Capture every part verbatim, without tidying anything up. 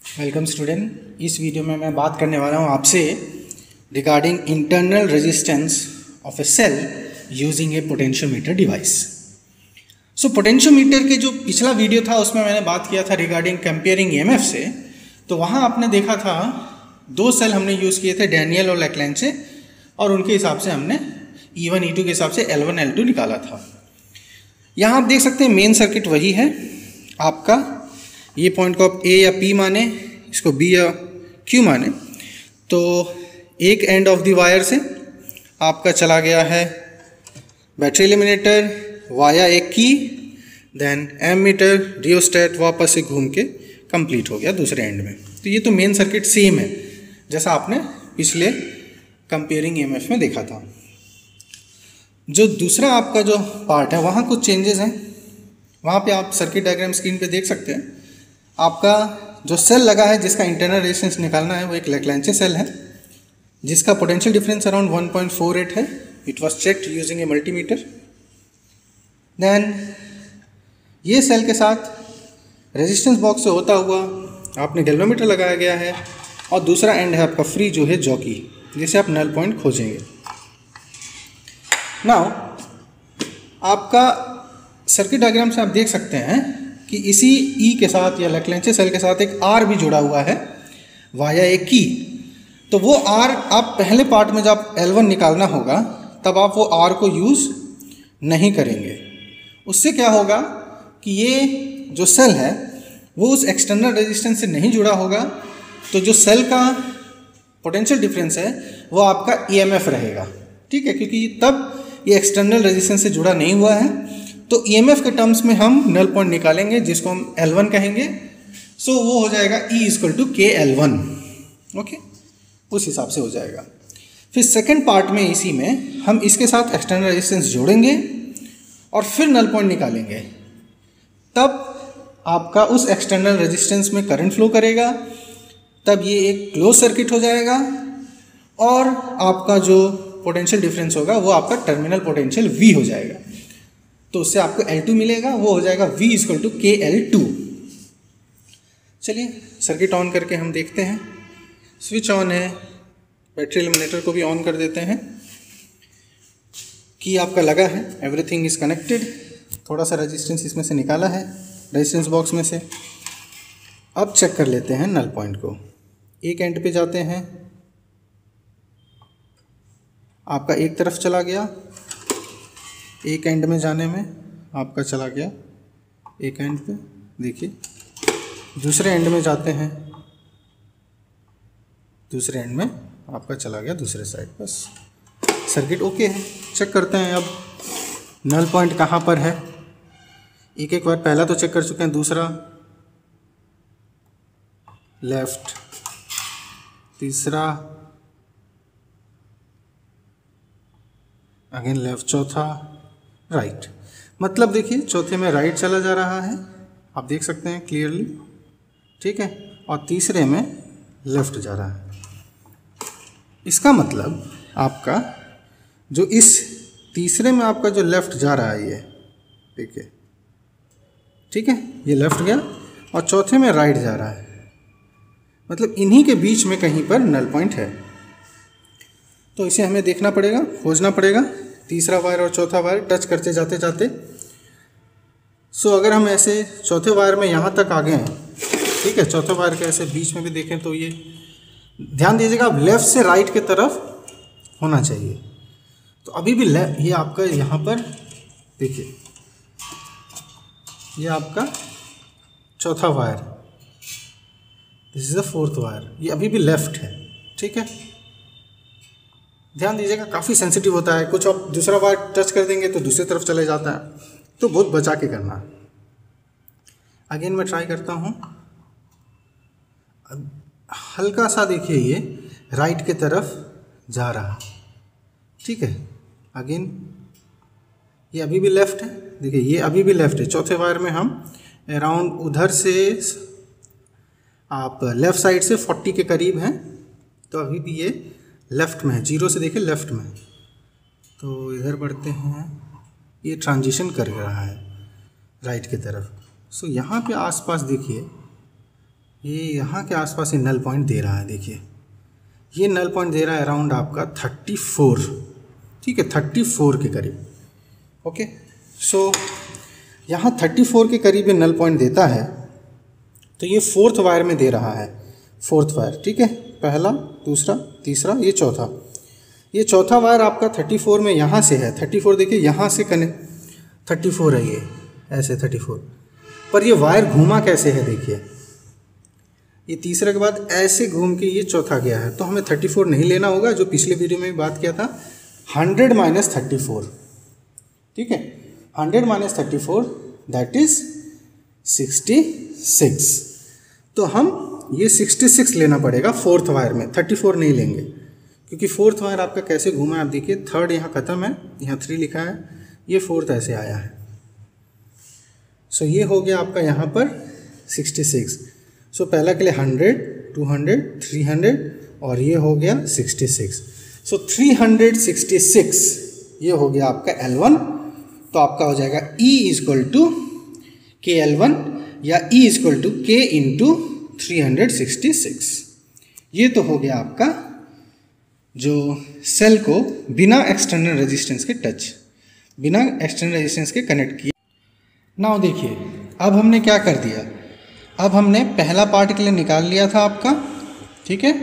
Welcome student. इस video में मैं बात करने वाला हूँ आपसे regarding internal resistance of a cell using a potentiometer device. So potentiometer के जो पिछला वीडियो था उसमें मैंने बात किया था रिगार्डिंग कंपेयरिंग ईएमएफ से। तो वहाँ आपने देखा था दो सेल हमने यूज़ किए थे, डैनियल और लेक्लेंचे, और उनके हिसाब से हमने ई वन ई टू के हिसाब से एल वन एल टू निकाला था। यहाँ आप देख सकते हैं मेन सर्किट वही है आपका। ये पॉइंट को आप ए या पी माने, इसको बी या क्यू माने। तो एक एंड ऑफ द वायर से आपका चला गया है बैटरी एलिमिनेटर वाया एक की, देन एमीटर रियोस्टेट वापस से घूम के कंप्लीट हो गया दूसरे एंड में। तो ये तो मेन सर्किट सेम है जैसा आपने पिछले कंपेयरिंग ईएमएफ में देखा था। जो दूसरा आपका जो पार्ट है वहाँ कुछ चेंजेस हैं। वहाँ पे आप सर्किट डायग्राम स्क्रीन पे देख सकते हैं। आपका जो सेल लगा है जिसका इंटरनल रेजिस्टेंस निकालना है वो एक लेक्लेंचे सेल है जिसका potential difference around one point four eight है। It was checked using a multimeter. Then ये सेल के साथ रेजिस्टेंस बॉक्स से होता हुआ आपने गैल्वेनोमीटर लगाया गया है, और दूसरा एंड है आपका फ्री जो है जॉकी, जिसे आप नल पॉइंट खोजेंगे। नाउ आपका सर्किट डायग्राम से आप देख सकते हैं कि इसी ई के साथ या लेक्लेंचे सेल के साथ एक आर भी जुड़ा हुआ है वाया एक की। तो वो आर आप पहले पार्ट में जब एल वन निकालना होगा तब आप वो आर को यूज़ नहीं करेंगे। उससे क्या होगा कि ये जो सेल है वो उस एक्सटर्नल रेजिस्टेंस से नहीं जुड़ा होगा, तो जो सेल का पोटेंशियल डिफरेंस है वो आपका ईएमएफ रहेगा। ठीक है, क्योंकि तब ये एक्सटर्नल रेजिस्टेंस से जुड़ा नहीं हुआ है। तो ईएमएफ के टर्म्स में हम नल पॉइंट निकालेंगे जिसको हम एल वन कहेंगे। सो so, वो हो जाएगा E equal to K L one. Okay, उस हिसाब से हो जाएगा। फिर सेकंड पार्ट में इसी में हम इसके साथ एक्सटर्नल रेजिस्टेंस जोड़ेंगे और फिर नल पॉइंट निकालेंगे। तब आपका उस एक्सटर्नल रेजिस्टेंस में करंट फ्लो करेगा, तब ये एक क्लोज सर्किट हो जाएगा, और आपका जो पोटेंशियल डिफरेंस होगा वो आपका टर्मिनल पोटेंशियल V हो जाएगा। तो उससे आपको एल टू मिलेगा, वो हो जाएगा V equal to K L two. चलिए सर्किट ऑन करके हम देखते हैं। स्विच ऑन है, बैटरी एलिमिनेटर को भी ऑन कर देते हैं। की आपका लगा है, एवरीथिंग इज कनेक्टेड। थोड़ा सा रेजिस्टेंस इसमें से निकाला है रेजिस्टेंस बॉक्स में से। अब चेक कर लेते हैं नल पॉइंट को। एक एंड पे जाते हैं, आपका एक तरफ चला गया, एक एंड में जाने में आपका चला गया एक एंड पे, देखिए। दूसरे एंड में जाते हैं, दूसरे एंड में आपका चला गया दूसरे साइड। बस सर्किट ओके है। चेक करते हैं अब नल पॉइंट कहाँ पर है। एक एक बार पहला तो चेक कर चुके हैं, दूसरा लेफ्ट, तीसरा अगेन लेफ्ट, चौथा राइट। मतलब देखिए चौथे में राइट चला जा रहा है, आप देख सकते हैं क्लियरली। ठीक है, और तीसरे में लेफ्ट जा रहा है। इसका मतलब आपका जो इस तीसरे में आपका जो लेफ्ट जा रहा है ये देखिए, ठीक है, ये लेफ्ट गया, और चौथे में राइट जा रहा है। मतलब इन्हीं के बीच में कहीं पर नल पॉइंट है। तो इसे हमें देखना पड़ेगा, खोजना पड़ेगा। तीसरा वायर और चौथा वायर टच करते जाते जाते। सो अगर हम ऐसे चौथे वायर में यहाँ तक आ गए हैं, ठीक है, चौथे वायर के ऐसे बीच में भी देखें तो ये ध्यान दीजिएगा लेफ़्ट से राइट की तरफ होना चाहिए। तो अभी भी ये आपका यहाँ पर देखिए, ये आपका चौथा wire, this is the fourth wire, ये अभी भी लेफ्ट है। ठीक है, ध्यान दीजिएगा, काफ़ी सेंसिटिव होता है। कुछ आप दूसरा वायर टच कर देंगे तो दूसरी तरफ चले जाता है, तो बहुत बचा के करना है। अगेन मैं ट्राई करता हूँ। हल्का सा देखिए ये राइट की तरफ जा रहा है। ठीक है, अगेन ये अभी भी लेफ्ट है, देखिए ये अभी भी लेफ्ट है। चौथे वायर में हम अराउंड उधर से आप लेफ़्ट साइड से फोर्टी के करीब हैं, तो अभी भी ये लेफ़्ट में है। जीरो से देखिए लेफ़्ट में। तो इधर बढ़ते हैं, ये ट्रांजिशन कर रहा है राइट की तरफ। सो यहाँ पे आसपास देखिए ये यहाँ के आसपास ये नल पॉइंट दे रहा है। देखिए ये नल पॉइंट दे रहा है अराउंड आपका थर्टी फोर, ठीक है, थर्टी फोर के करीब। ओके, सो यहाँ थर्टी फोर के करीब ये नल पॉइंट देता है, तो ये फोर्थ वायर में दे रहा है, फोर्थ वायर, ठीक है, पहला, दूसरा, तीसरा, ये चौथा। ये चौथा वायर आपका थर्टी फोर में यहाँ से है, थर्टी फोर देखिए यहाँ से कनेक्ट, थर्टी फोर है ये ऐसे थर्टी फोर, पर ये वायर घूमा कैसे है देखिए, ये तीसरे के बाद ऐसे घूम के ये चौथा गया है, तो हमें थर्टी फोर नहीं लेना होगा, जो पिछले वीडियो में भी बात किया था, हंड्रेड माइनस थर्टी फोर, ठीक है, hundred minus thirty four that is sixty six. तो हम ये सिक्सटी सिक्स लेना पड़ेगा फोर्थ वायर में, थर्टी फोर नहीं लेंगे, क्योंकि फोर्थ वायर आपका कैसे घूमा है आप देखिए, थर्ड यहाँ ख़त्म है, यहाँ थ्री लिखा है, ये फोर्थ ऐसे आया है। सो so, ये हो गया आपका यहाँ पर सिक्सटी सिक्स। सो पहला के लिए hundred, two hundred, three hundred और ये हो गया sixty six. So three hundred sixty six ये हो गया आपका एल वन। तो आपका हो जाएगा E equal to K L one या E equal to K into three hundred sixty six. ये तो हो गया आपका जो सेल को बिना एक्सटर्नल रेजिस्टेंस के टच, बिना एक्सटर्नल रेजिस्टेंस के कनेक्ट किए। नाउ देखिए अब हमने क्या कर दिया, अब हमने पहला पार्ट के लिए निकाल लिया था आपका, ठीक है,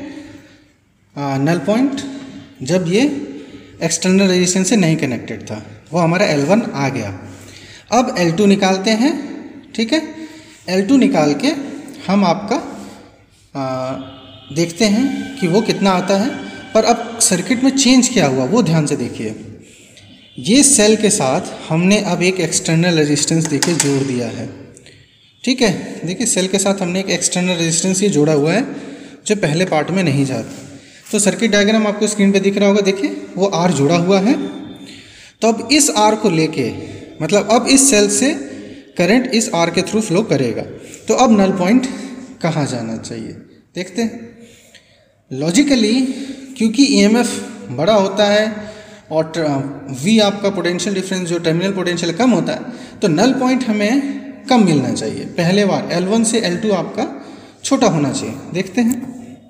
नल पॉइंट जब ये एक्सटर्नल रेजिस्टेंस से नहीं कनेक्टेड था, वो हमारा एल वन आ गया। अब एल टू निकालते हैं, ठीक है, एल टू निकाल के हम आपका आ, देखते हैं कि वो कितना आता है। पर अब सर्किट में चेंज क्या हुआ वो ध्यान से देखिए, ये सेल के साथ हमने अब एक एक्सटर्नल रेजिस्टेंस देखिए जोड़ दिया है, ठीक है, देखिए सेल के साथ हमने एक एक्सटर्नल रेजिस्टेंस ये जोड़ा हुआ है जो पहले पार्ट में नहीं जाता। तो सर्किट डायग्राम आपको स्क्रीन पे दिख रहा होगा, देखिए वो आर जुड़ा हुआ है। तो अब इस आर को लेके, मतलब अब इस सेल से करंट इस आर के थ्रू फ्लो करेगा, तो अब नल पॉइंट कहाँ जाना चाहिए देखते हैं। लॉजिकली क्योंकि ईएमएफ बड़ा होता है और वी आपका पोटेंशियल डिफरेंस जो टर्मिनल पोटेंशियल कम होता है, तो नल पॉइंट हमें कम मिलना चाहिए। पहले बार एल वन से एल टू आपका छोटा होना चाहिए, देखते हैं।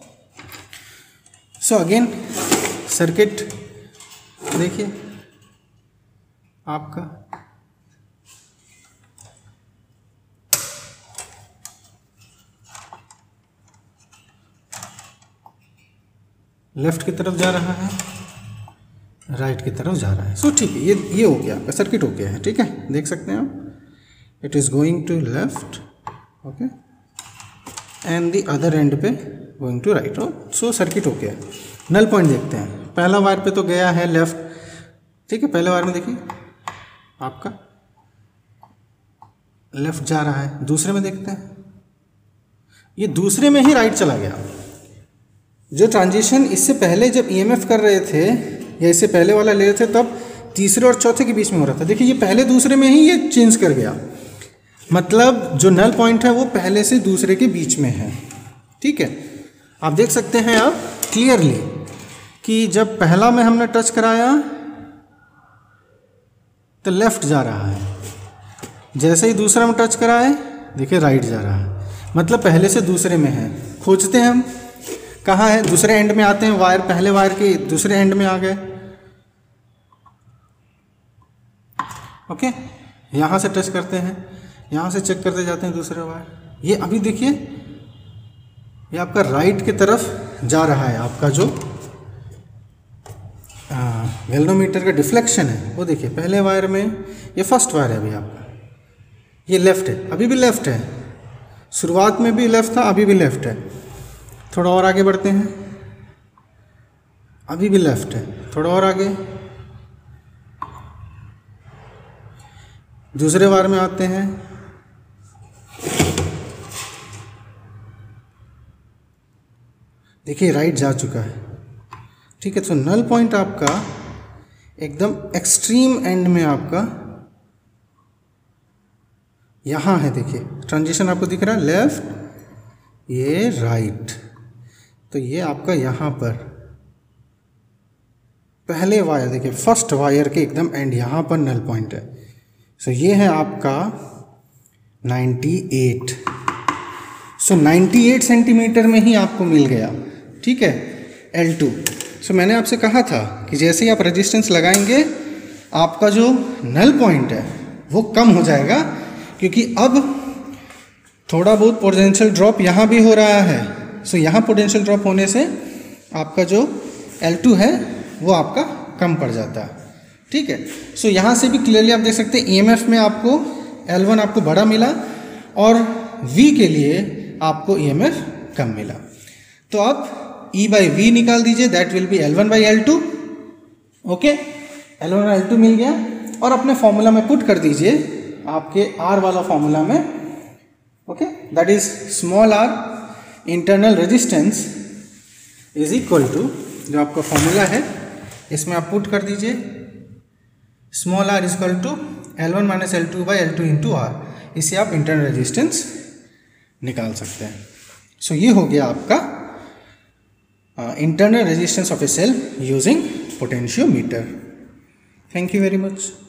सो अगेन सर्किट देखिए आपका लेफ्ट की तरफ जा रहा है, राइट की तरफ जा रहा है। सो so, ठीक है, ये ये हो गया आपका सर्किट हो गया है, ठीक है, देख सकते हैं आप, it is going to left, okay, and the other end पे going to right. So circuit हो गया। नल पॉइंट देखते हैं, पहला वायर पे तो गया है लेफ्ट, ठीक है, पहले वायर में देखिए आपका लेफ्ट जा रहा है, दूसरे में देखते हैं, ये दूसरे में ही राइट चला गया। जो ट्रांजिशन इससे पहले जब ईएमएफ कर रहे थे या इससे पहले वाला ले रहे थे, तब तीसरे और चौथे के बीच में हो रहा था, देखिए ये पहले दूसरे में ही ये चेंज कर गया, मतलब जो नल पॉइंट है वो पहले से दूसरे के बीच में है, ठीक है। आप देख सकते हैं अब क्लियरली कि जब पहला में हमने टच कराया तो लेफ्ट जा रहा है, जैसे ही दूसरा में टच कराए देखिए राइट जा रहा है, मतलब पहले से दूसरे में है। खोजते हैं हम कहाँ है, दूसरे एंड में आते हैं, वायर पहले वायर के दूसरे एंड में आ गए, ओके, यहाँ से टच करते हैं, यहाँ से चेक करते जाते हैं दूसरे वायर, ये अभी देखिए ये आपका राइट की तरफ जा रहा है, आपका जो गैल्वेनोमीटर का डिफ्लेक्शन है वो देखिए, पहले वायर में ये फर्स्ट वायर है अभी आपका, ये लेफ्ट है, अभी भी लेफ्ट है, शुरुआत में भी लेफ्ट था, अभी भी लेफ्ट है। थोड़ा और आगे बढ़ते हैं, अभी भी लेफ्ट है, थोड़ा और आगे, दूसरे वायर में आते हैं, देखिए राइट जा चुका है, ठीक है। तो नल पॉइंट आपका एकदम एक्सट्रीम एंड में आपका यहाँ है, देखिए ट्रांजिशन आपको दिख रहा है, लेफ्ट ये राइट, तो ये आपका यहाँ पर पहले वायर देखिए फर्स्ट वायर के एकदम एंड यहाँ पर नल पॉइंट है। सो ये है आपका नाइन्टी एट। सो अट्ठानवे सेंटीमीटर में ही आपको मिल गया, ठीक है, एल टू। सो मैंने आपसे कहा था कि जैसे ही आप रेजिस्टेंस लगाएंगे आपका जो नल पॉइंट है वो कम हो जाएगा, क्योंकि अब थोड़ा बहुत पोटेंशियल ड्रॉप यहाँ भी हो रहा है। सो यहाँ पोटेंशियल ड्रॉप होने से आपका जो एल टू है वो आपका कम पड़ जाता है, ठीक है। सो यहाँ से भी क्लियरली आप देख सकते हैं ई एम एफ में आपको एल वन आपको बड़ा मिला और V के लिए आपको ई एम एफ कम मिला। तो आप E बाई वी निकाल दीजिए, that will be L one by L two. Okay, L one by L two मिल गया और अपने फॉर्मूला में पुट कर दीजिए, आपके R वाला फॉर्मूला में। Okay, that is small r internal resistance is equal to, जो आपका फॉर्मूला है इसमें आप पुट कर दीजिए, small r is equal to L one minus L two by L two into R. इससे आप इंटरनल रेजिस्टेंस निकाल सकते हैं। सो so, ये हो गया आपका internal resistance of a cell using potentiometer. Thank you very much.